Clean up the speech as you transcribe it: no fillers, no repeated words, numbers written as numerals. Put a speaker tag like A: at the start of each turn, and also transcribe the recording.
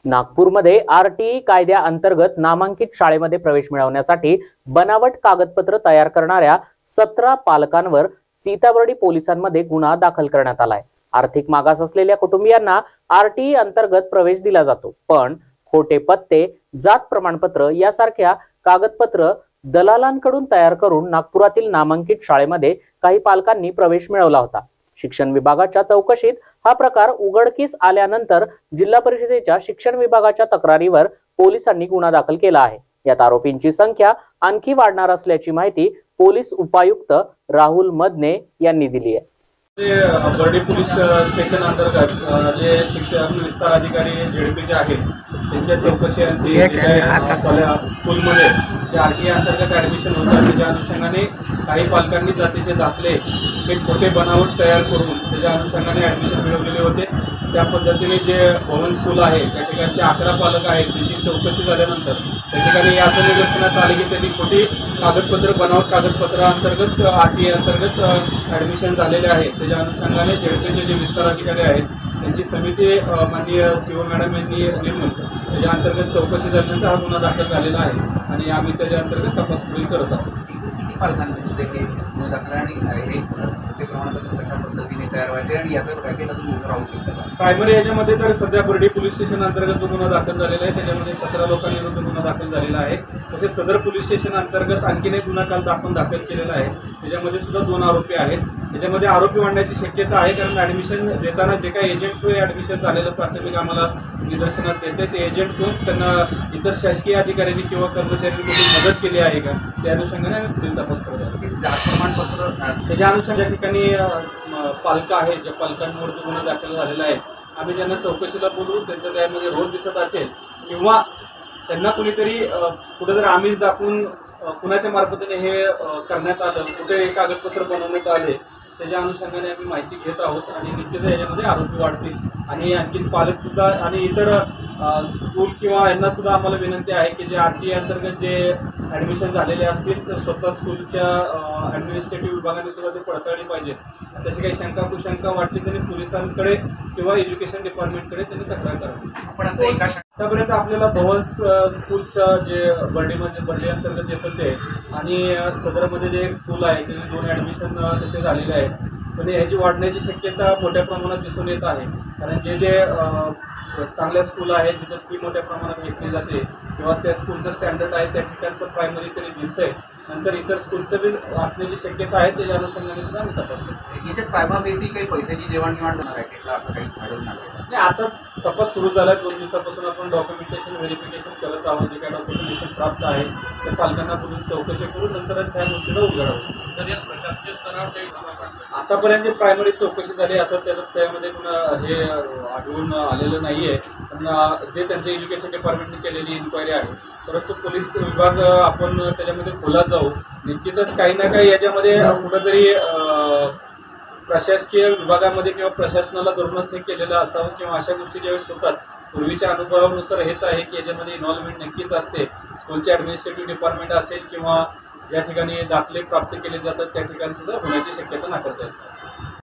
A: नागपूरमध्ये आरटीई कायद्याअंतर्गत नामांकित शाळेमध्ये प्रवेश मिळवण्यासाठी बनावट कागदपत्र तयार करणाऱ्या 17 पालकांवर सीताबर्डी पोलिसांमध्ये गुन्हा दाखल करण्यात आलाय। आर्थिक मागास असलेल्या कुटुंबियांना आरटीई अंतर्गत प्रवेश दिला जातो, पण खोटे पत्ते, जात प्रमाणपत्र यासारख्या कागदपत्र दलालांकडून तयार करून नागपुरातील नामांकित शाळेमध्ये काही पालकांनी प्रवेश मिळवला होता। शिक्षण विभागाच्या चौकशीत हा प्रकार उघडकीस आल्यानंतर जिल्हा परिषदेच्या शिक्षण विभागाच्या तक्रारीवर पोलिसांनी गुन्हा दाखल केला आहे। यात आरोपींची संख्या आणखी वाढणार असल्याची माहिती पोलीस उपायुक्त राहुल मदने यांनी दिली आहे।
B: बर्डी पोलीस स्टेशन अंतर्गत जे शिक्षण विस्तार अधिकारी झेडपीचे आहेत त्यांच्या चौकशी स्कूलमध्ये जे आरटीई अंतर्गत ॲडमिशन होतात त्याच्या अनुषंगाने काही पालकांनी जातीचे दाखले हे खोटे बनावट तयार करून त्याच्या अनुषंगाने ॲडमिशन मिळवलेले होते। त्या पद्धतीने जे भवन स्कूल आहे त्या ठिकाणचे 11 पालक आहेत त्यांची चौकशी झाल्यानंतर त्या ठिकाणी असं निदर्शनास आले की त्यांनी खोटी कागदपत्र बनावट कागदपत्र अंतर्गत आरटीई अंतर्गत ॲडमिशन झालेले आहे। त्याच्या अनुषंगाने झेडपीचे जे विस्तार अधिकारी आहेत त्यांची समिती माननीय सीओ मॅडम यांनी नेमून त्याच्या अंतर्गत चौकशी झाल्यानंतर हा गुन्हा दाखल झालेला आहे आणि आम्ही त्याच्या अंतर्गत तपास पुढील करत आहोत।
C: किती पालकांमध्ये हे गुन्हा दाखल आणि हे ते प्रमाणपत्र कशा पद्धतीने तयार व्हायचे आणि याचं पॅकेट अजून राहू शकतं?
B: प्रायमरी याच्यामध्ये तर सध्या बर्डी पोलीस स्टेशन अंतर्गत जो गुन्हा दाखल झालेला आहे त्याच्यामध्ये 17 लोकांविरुद्ध गुन्हा दाखल झालेला आहे। तसेच सदर पोलीस स्टेशन अंतर्गत आणखीन एक गुन्हा काल आपण दाखल केलेला आहे, त्याच्यामध्ये सुद्धा 2 आरोपी आहेत। त्याच्यामध्ये आरोपी वाढण्याची शक्यता आहे, कारण ॲडमिशन देताना जे काही एजंट थ्रू ॲडमिशन झालेलं प्राथमिक आम्हाला निदर्शनास येते ते एजंट थ्रू त्यांना इतर शासकीय अधिकाऱ्यांनी किंवा कर्मचाऱ्यांनी मदत केली आहे का त्या अनुषंगाने आम्ही पुढील तपास करत आहोत।
C: जात प्रमाणपत्र
B: त्याच्या अनुसार ज्या ठिकाणी पालक आहेत ज्या पालकांवरती गुन्हा दाखल झालेला आहे आम्ही त्यांना चौकशीला बोलू, त्यांचं त्यामध्ये रोज दिसत असेल किंवा त्यांना कुणीतरी कुठेतरी आमिष दाखवून कुणाच्या मार्फतीने हे करण्यात आलं, कुठे कागदपत्र बनवण्यात आले त्याच्या अनुषंगाने आम्ही माहिती घेत आहोत आणि निश्चित याच्यामध्ये आरोपी वाढतील आणि आणखीन पालकसुद्धा आणि इतर स्कूल किंवा यांनासुद्धा आम्हाला विनंती आहे की जे आरटीई अंतर्गत जे ॲडमिशन झालेले असतील तर स्वतः स्कूलच्या ॲडमिनिस्ट्रेटिव्ह विभागाने सुद्धा ते पडताळली पाहिजे। तशी काही शंका कुशंका वाटली तरी पोलिसांकडे किंवा एज्युकेशन डिपार्टमेंटकडे त्यांनी तक्रार करावी।
C: आपण
B: आतापर्यंत आपल्याला भवन स्कूलचं जे बर्डी अंतर्गत येतं ते आणि सदरमध्ये जे एक स्कूल आहे त्याचे 2 ॲडमिशन तसे झालेले आहेत, पण ह्याची वाढण्याची शक्यता मोठ्या प्रमाणात दिसून येत आहे। कारण जे चांगल्या स्कूल आहेत जिथं फी मोठ्या प्रमाणात घेतली जाते किंवा त्या स्कूलचं स्टँडर्ड आहे त्या ठिकाणचं प्रायमरी तरी दिसतंय, नंतर इतर स्कूलचं बी असण्याची शक्यता आहे, त्याच्या अनुषंगाने सुद्धा आम्ही तपासतो।
C: इथे प्रायमा बेसी काही पैशाची देवाणघेवाण होणार आहे का असं काही आढळून आलं
B: नाही, आता तपास सुरू झाला आहे। 2 दिवसापासून आपण डॉक्युमेंटेशन व्हेरिफिकेशन करत आहोत। जे काही डॉक्युमेंटेशन प्राप्त आहे त्या पालकांना बोलून चौकशी करून नंतरच ह्या गोष्टीला उघड होईल।
C: तर या प्रशासकीय स्तरावर
B: आतापर्यंत जे प्रायमरी चौकशी झाली असं त्यामध्ये हे आढळून आलेलं नाही आहे, पण जे त्यांच्या एज्युकेशन डिपार्टमेंटने केलेली इन्क्वायरी आहे, परंतु पोलीस विभाग आपण त्याच्यामध्ये खोलात जाऊ। निश्चितच काही ना काही याच्यामध्ये कुठंतरी प्रशासकीय विभागामध्ये किंवा प्रशासनाला धरूनच हे केलेलं असावं किंवा अशा गोष्टी ज्यावेळेस होतात पूर्वीच्या अनुभवानुसार हेच आहे की याच्यामध्ये इन्व्हॉल्वमेंट नक्कीच असते। स्कूलचे ॲडमिनिस्ट्रेटिव्ह डिपार्टमेंट असेल किंवा ज्या ठिकाणी दाखले प्राप्त केले जातात त्या ठिकाणी सुद्धा होण्याची शक्यता नाकारता येते।